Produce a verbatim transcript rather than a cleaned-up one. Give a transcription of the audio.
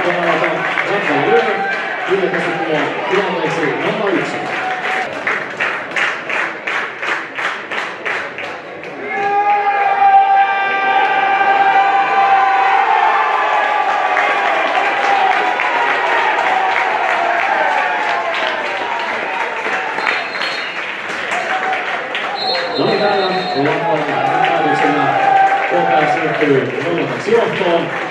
Suomalaiselta Rafael Lyö. Yllätässä tulee tilanteeksi nolla yksi. No niin, täällä ollaan päätöksellä. Kohtaa siirtyy nolla kaksi johtoon.